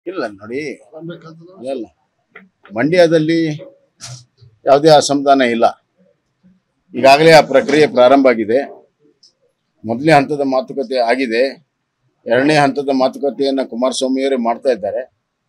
ಇಲ್ಲ ನೋಡಿ, ಅಲ್ಲ ಮಂಡ್ಯದಲ್ಲಿ ಯಾವುದೇ ಅಸಮಾಧಾನ ಇಲ್ಲ. ಈಗಾಗಲೇ ಆ ಪ್ರಕ್ರಿಯೆ ಪ್ರಾರಂಭ ಆಗಿದೆ. ಮೊದಲನೇ ಹಂತದ ಮಾತುಕತೆ ಆಗಿದೆ. ಎರಡನೇ ಹಂತದ ಮಾತುಕತೆಯನ್ನು ಕುಮಾರಸ್ವಾಮಿಯವರೇ ಮಾಡ್ತಾ ಇದ್ದಾರೆ.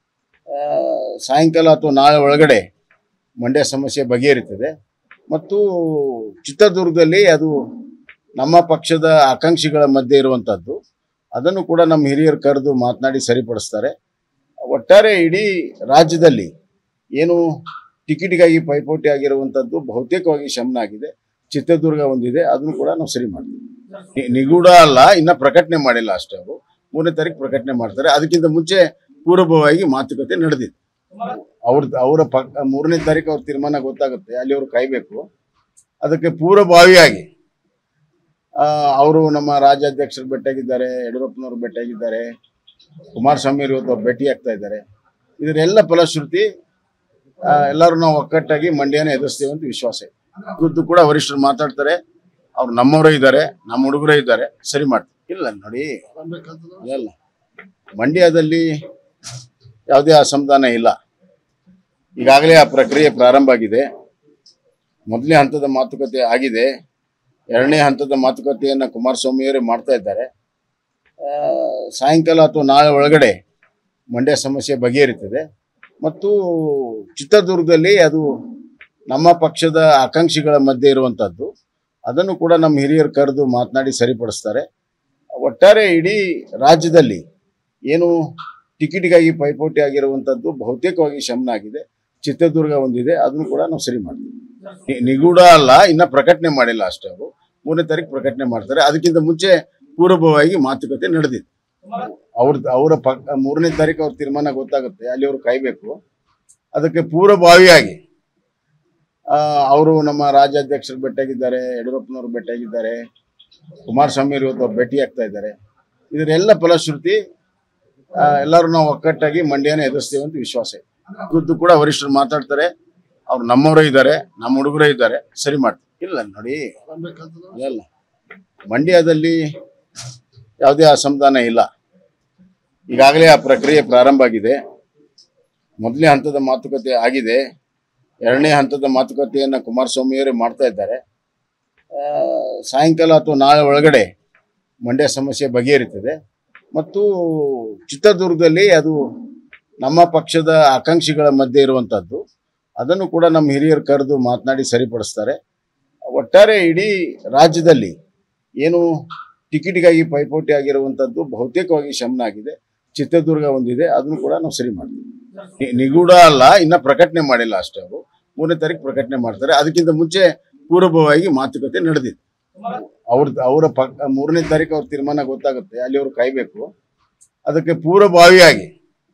ಸಾಯಂಕಾಲ ಅಥವಾ ನಾಳೆ ಒಳಗಡೆ ಮಂಡ್ಯ ಸಮಸ್ಯೆ ಬಗೆಹರಿತದೆ. ಮತ್ತು ಚಿತ್ರದುರ್ಗದಲ್ಲಿ ಅದು ನಮ್ಮ ಪಕ್ಷದ ಆಕಾಂಕ್ಷಿಗಳ ಮಧ್ಯೆ ಇರುವಂಥದ್ದು. ಅದನ್ನು ಕೂಡ ನಮ್ಮ ಹಿರಿಯರು ಕರೆದು ಮಾತನಾಡಿ ಸರಿಪಡಿಸ್ತಾರೆ. ಒಟ್ಟಾರೆ ಇಡೀ ರಾಜ್ಯದಲ್ಲಿ ಏನು ಟಿಕೆಟ್ಗಾಗಿ ಪೈಪೋಟಿ ಆಗಿರುವಂಥದ್ದು ಬಹುತೇಕವಾಗಿ ಶಮನ ಆಗಿದೆ. ಚಿತ್ರದುರ್ಗ ಒಂದಿದೆ, ಅದನ್ನು ಕೂಡ ನಾವು ಸರಿ ಮಾಡ್ತೀವಿ. ನಿಗೂಢ ಅಲ್ಲ, ಇನ್ನ ಪ್ರಕಟಣೆ ಮಾಡಿಲ್ಲ ಅಷ್ಟೇ. ಅವರು 3ನೇ ತಾರೀಕು ಪ್ರಕಟಣೆ ಮಾಡ್ತಾರೆ. ಅದಕ್ಕಿಂತ ಮುಂಚೆ ಪೂರ್ವಭಾವಿಯಾಗಿ ಮಾತುಕತೆ ನಡೆದಿದೆ. ಅವರ 3ನೇ ತಾರೀಕು ಅವ್ರ ತೀರ್ಮಾನ ಗೊತ್ತಾಗುತ್ತೆ, ಅಲ್ಲಿ ಅವರು ಕಾಯ್ಬೇಕು. ಅದಕ್ಕೆ ಪೂರ್ವಭಾವಿಯಾಗಿ ಅವರು ನಮ್ಮ ರಾಜ್ಯಾಧ್ಯಕ್ಷರು ಭೇಟಿಯಾಗಿದ್ದಾರೆ, ಯಡಿಯೂರಪ್ಪನವರು ಭೇಟಿಯಾಗಿದ್ದಾರೆ, ಕುಮಾರಸ್ವಾಮಿ ಇವತ್ತು ಅವ್ರು ಭೇಟಿ ಆಗ್ತಾ ಇದ್ದಾರೆ. ಇದರೆಲ್ಲ ಫಲಶ್ರುತಿ ಎಲ್ಲರೂ ನಾವು ಒಕ್ಕಟ್ಟಾಗಿ ಮಂಡ್ಯನ ಎದುರಿಸ್ತೇವೆ ಅಂತ ವಿಶ್ವಾಸ ಇದೆ. ಖುದ್ದು ಕೂಡ ವರಿಷ್ಠರು ಮಾತಾಡ್ತಾರೆ. ಅವ್ರು ನಮ್ಮವರೇ ಇದ್ದಾರೆ, ನಮ್ಮ ಹುಡುಗರೇ ಇದ್ದಾರೆ, ಸರಿ ಮಾಡ್ತಾರೆ. ಇಲ್ಲ ನೋಡಿ, ಅಲ್ಲ ಮಂಡ್ಯದಲ್ಲಿ ಯಾವುದೇ ಅಸಮಾಧಾನ ಇಲ್ಲ. ಈಗಾಗಲೇ ಆ ಪ್ರಕ್ರಿಯೆ ಪ್ರಾರಂಭ ಆಗಿದೆ. ಮೊದಲನೇ ಹಂತದ ಮಾತುಕತೆ ಆಗಿದೆ. ಎರಡನೇ ಹಂತದ ಮಾತುಕತೆಯನ್ನು ಕುಮಾರಸ್ವಾಮಿಯವರೇ ಮಾಡ್ತಾ ಇದ್ದಾರೆ. ಸಾಯಂಕಾಲ ಅಥವಾ ನಾಳೆ ಒಳಗಡೆ ಮಂಡ್ಯ ಸಮಸ್ಯೆ ಬಗೆಹರಿತದೆ. ಮತ್ತು ಚಿತ್ರದುರ್ಗದಲ್ಲಿ ಅದು ನಮ್ಮ ಪಕ್ಷದ ಆಕಾಂಕ್ಷಿಗಳ ಮಧ್ಯೆ ಇರುವಂಥದ್ದು. ಅದನ್ನು ಕೂಡ ನಮ್ಮ ಹಿರಿಯರು ಕರೆದು ಮಾತನಾಡಿ ಸರಿಪಡಿಸ್ತಾರೆ. ಒಟ್ಟಾರೆ ಇಡೀ ರಾಜ್ಯದಲ್ಲಿ ಏನು ಟಿಕೆಟ್ಗಾಗಿ ಪೈಪೋಟಿ ಆಗಿರುವಂಥದ್ದು ಬಹುತೇಕವಾಗಿ ಶಮನ ಆಗಿದೆ. ಚಿತ್ರದುರ್ಗ ಒಂದಿದೆ, ಅದನ್ನು ಕೂಡ ನಾವು ಸರಿ ಮಾಡ್ತೀವಿ. ನಿಗೂಢ ಅಲ್ಲ, ಇನ್ನ ಪ್ರಕಟಣೆ ಮಾಡಿಲ್ಲ ಅಷ್ಟೇ. ಅವರು 3ನೇ ತಾರೀಕು ಪ್ರಕಟಣೆ ಮಾಡ್ತಾರೆ. ಅದಕ್ಕಿಂತ ಮುಂಚೆ ಪೂರ್ವಭಾವಿಯಾಗಿ ಮಾತುಕತೆ ನಡೆದಿದೆ. ಅವರ 3ನೇ ತಾರೀಕು ಅವ್ರ ತೀರ್ಮಾನ ಗೊತ್ತಾಗುತ್ತೆ, ಅಲ್ಲಿ ಅವರು ಕಾಯ್ಬೇಕು. ಅದಕ್ಕೆ ಪೂರ್ವಭಾವಿಯಾಗಿ ಅವರು ನಮ್ಮ ರಾಜ್ಯಾಧ್ಯಕ್ಷರು ಭೇಟಿಯಾಗಿದ್ದಾರೆ, ಯಡಿಯೂರಪ್ಪನವರು ಭೇಟಿಯಾಗಿದ್ದಾರೆ, ಕುಮಾರಸ್ವಾಮಿ ಇವತ್ತು ಅವ್ರು ಭೇಟಿ ಆಗ್ತಾ ಇದ್ದಾರೆ. ಇದರೆಲ್ಲ ಫಲಶ್ರುತಿ ಎಲ್ಲರೂ ನಾವು ಒಕ್ಕಟ್ಟಾಗಿ ಮಂಡ್ಯನ ಎದುರಿಸ್ತೇವೆ ಅಂತ ವಿಶ್ವಾಸ ಇದೆ. ಖುದ್ದು ಕೂಡ ವರಿಷ್ಠರು ಮಾತಾಡ್ತಾರೆ. ಅವ್ರು ನಮ್ಮವರೇ ಇದ್ದಾರೆ, ನಮ್ಮ ಹುಡುಗರೇ ಇದ್ದಾರೆ, ಸರಿ ಮಾಡ್ತಾರೆ. ಇಲ್ಲ ನೋಡಿ, ಅಲ್ಲ ಮಂಡ್ಯದಲ್ಲಿ ಯಾವುದೇ ಅಸಮಾಧಾನ ಇಲ್ಲ. ಈಗಾಗಲೇ ಆ ಪ್ರಕ್ರಿಯೆ ಪ್ರಾರಂಭ ಆಗಿದೆ. ಮೊದಲನೇ ಹಂತದ ಮಾತುಕತೆ ಆಗಿದೆ. ಎರಡನೇ ಹಂತದ ಮಾತುಕತೆಯನ್ನು ಕುಮಾರಸ್ವಾಮಿಯವರೇ ಮಾಡ್ತಾ ಇದ್ದಾರೆ. ಸಾಯಂಕಾಲ ಅಥವಾ ನಾಳೆ ಒಳಗಡೆ ಮಂಡ್ಯ ಸಮಸ್ಯೆ ಬಗೆಹರಿತದೆ. ಮತ್ತು ಚಿತ್ರದುರ್ಗದಲ್ಲಿ ಅದು ನಮ್ಮ ಪಕ್ಷದ ಆಕಾಂಕ್ಷಿಗಳ ಮಧ್ಯೆ ಇರುವಂಥದ್ದು. ಅದನ್ನು ಕೂಡ ನಮ್ಮ ಹಿರಿಯರು ಕರೆದು ಮಾತನಾಡಿ ಸರಿಪಡಿಸ್ತಾರೆ. ಒಟ್ಟಾರೆ ಇಡೀ ರಾಜ್ಯದಲ್ಲಿ ಏನು ಟಿಕೆಟ್ಗಾಗಿ ಪೈಪೋಟಿ ಆಗಿರುವಂಥದ್ದು ಬಹುತೇಕವಾಗಿ ಶಮನ ಆಗಿದೆ. ಚಿತ್ರದುರ್ಗ ಒಂದಿದೆ, ಅದನ್ನು ಕೂಡ ನಾವು ಸರಿ ಮಾಡ್ತೀವಿ. ನಿಗೂಢ ಅಲ್ಲ, ಇನ್ನ ಪ್ರಕಟಣೆ ಮಾಡಿಲ್ಲ ಅಷ್ಟೇ. ಅವರು 3ನೇ ತಾರೀಕು ಪ್ರಕಟಣೆ ಮಾಡ್ತಾರೆ. ಅದಕ್ಕಿಂತ ಮುಂಚೆ ಪೂರ್ವಭಾವಿಯಾಗಿ ಮಾತುಕತೆ ನಡೆದಿದೆ. ಅವರ 3ನೇ ತಾರೀಕು ಅವ್ರ ತೀರ್ಮಾನ ಗೊತ್ತಾಗುತ್ತೆ, ಅಲ್ಲಿ ಅವರು ಕಾಯ್ಬೇಕು. ಅದಕ್ಕೆ ಪೂರ್ವಭಾವಿಯಾಗಿ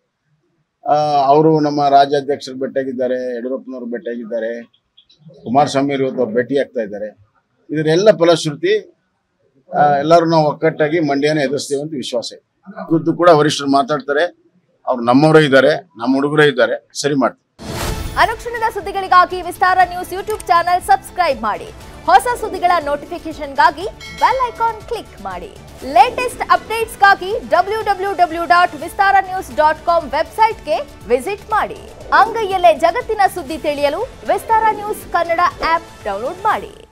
ಅವರು ನಮ್ಮ ರಾಜ್ಯಾಧ್ಯಕ್ಷರು ಭೇಟಿಯಾಗಿದ್ದಾರೆ, ಯಡಿಯೂರಪ್ಪನವರು ಭೇಟಿಯಾಗಿದ್ದಾರೆ, ಕುಮಾರಸ್ವಾಮಿ ಇವತ್ತು ಅವ್ರು ಭೇಟಿ ಆಗ್ತಾ ಇದ್ದಾರೆ. ಇದರೆಲ್ಲ ಫಲಶ್ರುತಿ ಎಲ್ಲರೂ ನಾವು ಒಕ್ಕಟ್ಟಾಗಿ ಮಂಡ್ಯನ ಎದುರಿಸ್ತೇವೆ ಅಂತ ವಿಶ್ವಾಸ ಇದೆ. ಖುದ್ದು ಕೂಡ ವರಿಷ್ಠರು ಮಾತಾಡ್ತಾರೆ. ಅವ್ರು ನಮ್ಮವರೇ ಇದ್ದಾರೆ, ನಮ್ಮ ಹುಡುಗರೇ ಇದ್ದಾರೆ, ಸರಿ ಮಾಡ್ತಾರೆ. ಅನುಕ್ಷಣದ ಸುದ್ದಿಗಳಿಗಾಗಿ Vistara news YouTube channel subscribe ಮಾಡಿ. ಹೊಸ ಸುದ್ದಿಗಳ ನೋಟಿಫಿಕೇಶನ್ಗಾಗಿ ಬೆಲ್ ಐಕಾನ್ ಕ್ಲಿಕ್ ಮಾಡಿ. ಲೇಟೆಸ್ಟ್ ಅಪ್ಡೇಟ್ಸ್ಗಾಗಿ www.vistaranews.com ವೆಬ್ಸೈಟ್ಗೆ ವಿಸಿಟ್ ಮಾಡಿ. ಅಂಗೈಯಲ್ಲೇ ಜಗತ್ತಿನ ಸುದ್ದಿ ತಿಳಿಯಲು Vistara news Kannada app download ಮಾಡಿ.